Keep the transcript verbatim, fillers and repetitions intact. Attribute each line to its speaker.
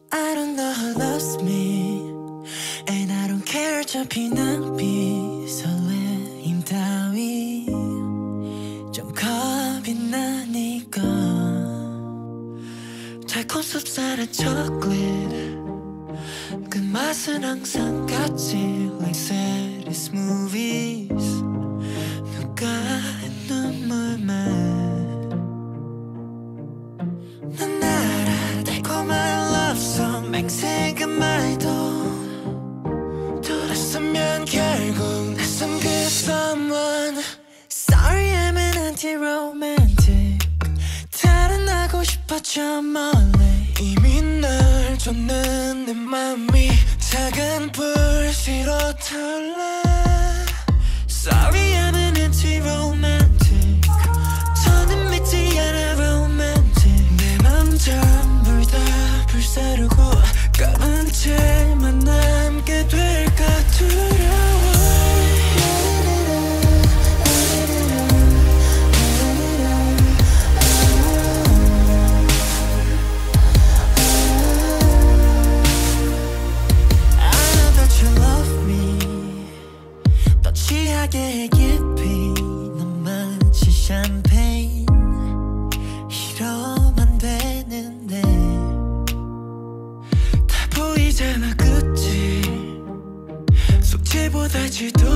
Speaker 1: I don't know who loves me And I don't care 어차피 낭비 설레임 따위 좀 겁이 나니까 달콤 쌉쌀한 초콜릿 그 맛은 항상 같지 Like saddest movies 누가 눈물만 난 알아 달콤한 love song 맹세가 말도 돌았으면 결국 낯선 그 someone Sorry I'm an anti-romantic 달아나고 싶어 저 멀리 이미 널 줬는 내 맘이 작은 불씨로 털래 Sorry I'm an anti-romantic 저는 믿지 않아 romantic 내 맘 전부 다 불사르고 까만 채만 남게 될까 두려워 취하게 깊이 넌 마치 샴페인 이러면 되는데 다 보이잖아 그치 속죄보다 지도